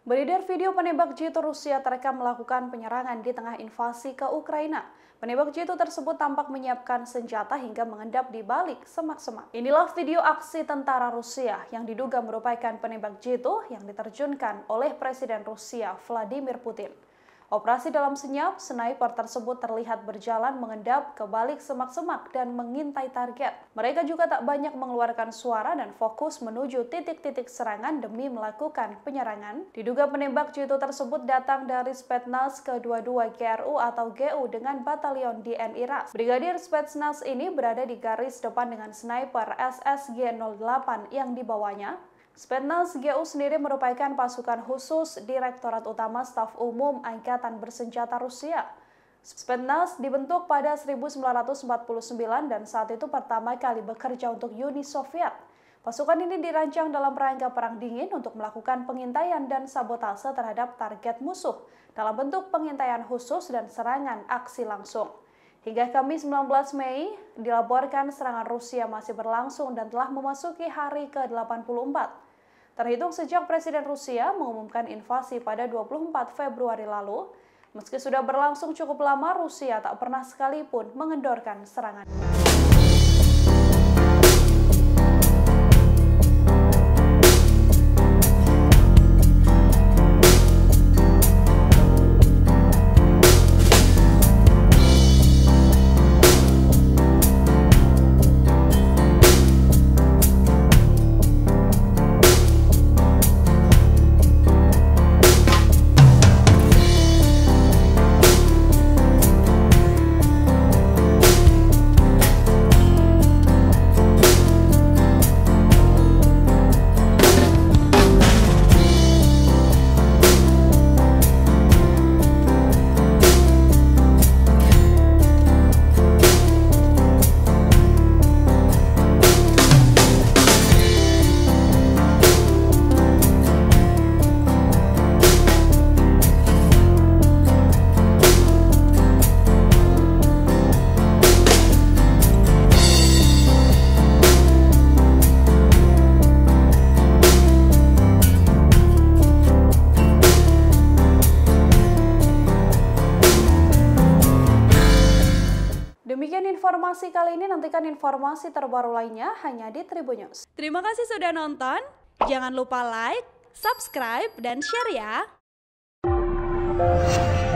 Beredar video penembak jitu Rusia terekam melakukan penyerangan di tengah invasi ke Ukraina. Penembak jitu tersebut tampak menyiapkan senjata hingga mengendap di balik semak-semak. Inilah video aksi tentara Rusia yang diduga merupakan penembak jitu yang diterjunkan oleh Presiden Rusia Vladimir Putin. Operasi dalam senyap, sniper tersebut terlihat berjalan mengendap ke balik semak-semak dan mengintai target. Mereka juga tak banyak mengeluarkan suara dan fokus menuju titik-titik serangan demi melakukan penyerangan. Diduga penembak jitu tersebut datang dari Spetsnaz ke-22 GRU atau GU dengan batalion DNI RAS. Brigadir Spetsnaz ini berada di garis depan dengan sniper SSG-08 yang dibawanya. Spetsnaz GU sendiri merupakan pasukan khusus Direktorat Utama Staf Umum Angkatan Bersenjata Rusia. Spetsnaz dibentuk pada 1949 dan saat itu pertama kali bekerja untuk Uni Soviet. Pasukan ini dirancang dalam rangka Perang Dingin untuk melakukan pengintaian dan sabotase terhadap target musuh dalam bentuk pengintaian khusus dan serangan aksi langsung. Hingga Kamis 19 Mei, dilaporkan serangan Rusia masih berlangsung dan telah memasuki hari ke-84. Terhitung sejak Presiden Rusia mengumumkan invasi pada 24 Februari lalu, meski sudah berlangsung cukup lama, Rusia tak pernah sekalipun mengendorkan serangan. Demikian informasi kali ini, nantikan informasi terbaru lainnya hanya di Tribun News. Terima kasih sudah nonton, jangan lupa like, subscribe, dan share ya!